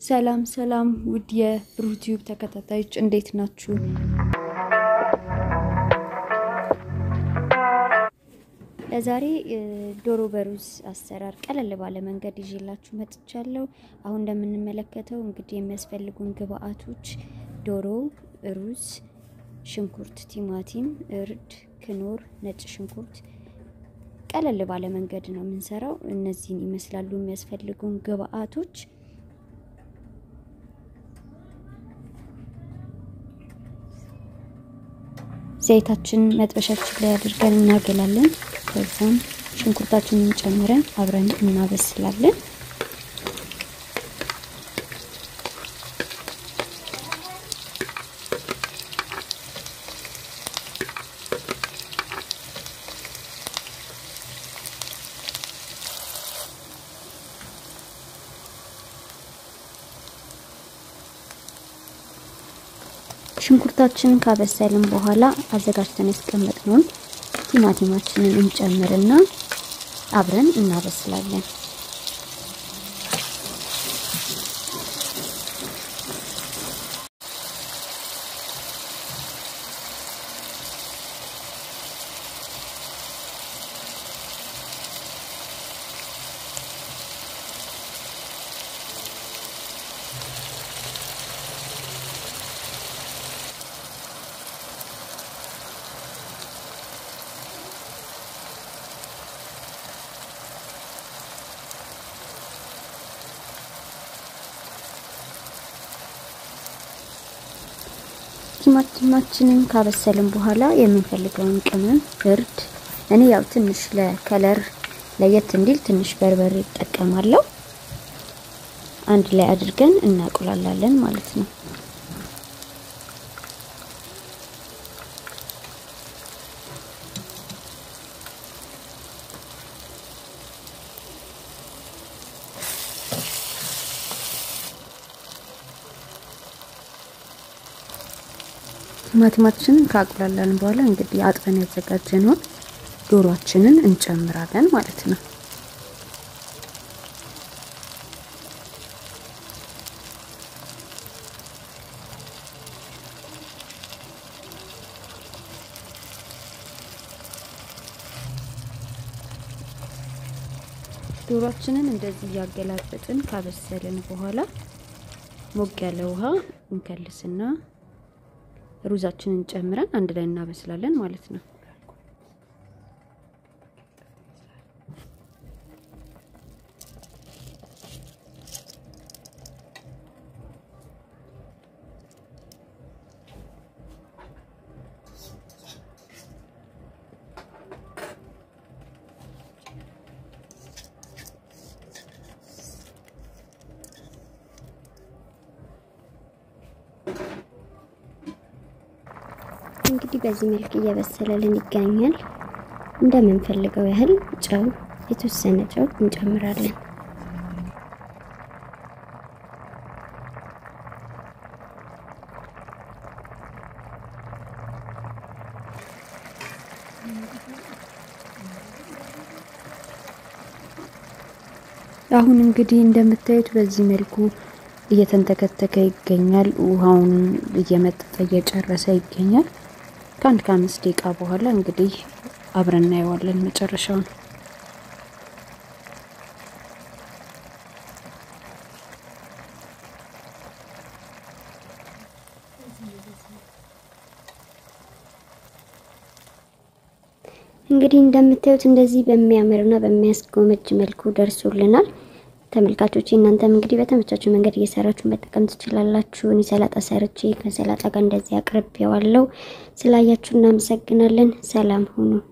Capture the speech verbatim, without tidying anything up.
ሰላም ሰላም ውድ የዩቲዩብ ተከታታዮች እንዴት ናችሁ? ለዛሬ ዶሮ በሩዝ አሰራር ቀለል ባለ መንገድ ይዤላችሁ መጥቻለሁ። አሁን እንደምንመለከተው እንግዲህ የሚያስፈልጉን ግብአቶች ዶሮ፣ ሩዝ፣ ሽንኩርት፣ ቲማቲም፣ እርድ፣ ክኖር፣ ነጭ ሽንኩርት ቀለል ባለ መንገድ ነው የምንሰራው። እነዚህን ይመስላሉ የሚያስፈልጉን ግብአቶች። ዘይታችን መጥበሻችን ላይ አድርገን እናገላለን። ከዛም ሽንኩርታችንን ጨምረን አብረን እናበስላለን። ሽንኩርታችንን ካበሰልን በኋላ አዘጋጅተን ያስቀመጥነውን ቲማቲማችንን እንጨምርና አብረን እናበስላለን። ቲማቲማችንን ካበሰልን በኋላ የምንፈልገውን ቅመም እርድ፣ እኔ ያው ትንሽ ለከለር ለየት እንዲል ትንሽ በርበሬ እጠቀማለሁ። አንድ ላይ አድርገን እናቆላላለን ማለት ነው። ቲማቲማችንን ካቆላላልን በኋላ እንግዲህ አጥበን ያዘጋጀነውን ዶሮአችንን እንጨምራለን ማለት ነው። ዶሮአችንን እንደዚህ ያገላበጥን ካበሰልን በኋላ ሞቅ ያለ ውሃ እንከልስና ሩዛችንን ጨምረን አንድ ላይ እናበስላለን ማለት ነው። እንግዲህ በዚህ መልክ እየበሰለልን ይገኛል። እንደምንፈልገው ያህል ጨው፣ የተወሰነ ጨው እንጨምራለን። አሁን እንግዲህ እንደምታዩት በዚህ መልኩ እየተንተከተከ ይገኛል። ውሃውን እየመጠጠ እየጨረሰ ይገኛል። ከአንድ ከአምስት ደቂቃ በኋላ እንግዲህ አብረን እናየዋለን መጨረሻውን። እንግዲህ እንደምታዩት እንደዚህ በሚያምርና በሚያስጎመጅ መልኩ ደርሶልናል። ተመልካቾች እናንተም እንግዲህ በተመቻችሁ መንገድ እየሰራችሁ መጠቀም ትችላላችሁ። እኔ ሰላጣ ሰርቼ ከሰላጣ ጋር እንደዚህ አቅርቤዋለሁ። ስላያችሁ እናመሰግናለን። ሰላም ሁኑ።